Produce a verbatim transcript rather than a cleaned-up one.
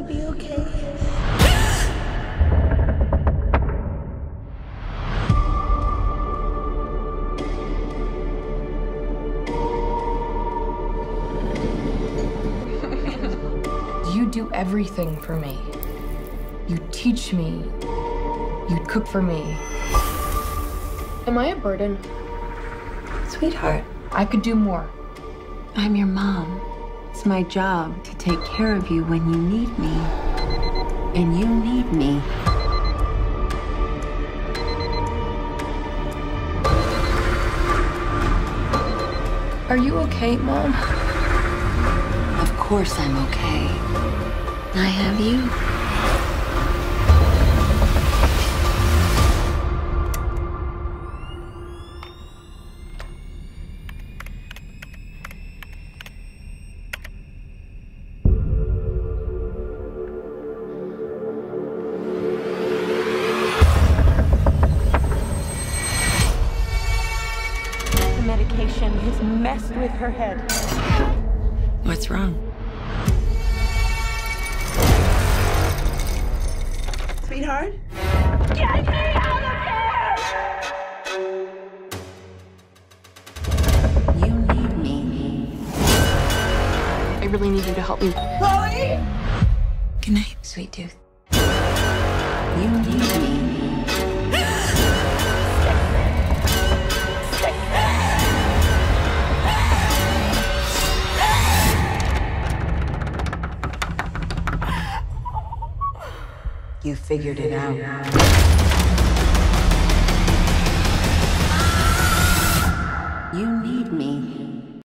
be okay? You do everything for me. You teach me. You cook for me. Am I a burden? Sweetheart, I could do more. I'm your mom. It's my job to take care of you when you need me. And you need me. Are you okay, Mom? Of course I'm okay. I have you. The medication has messed with her head. What's wrong? Sweetheart? Get me out of here! You need me. I really need you to help me. Chloe! Good night, sweet tooth. You need me. You figured it out. You need me.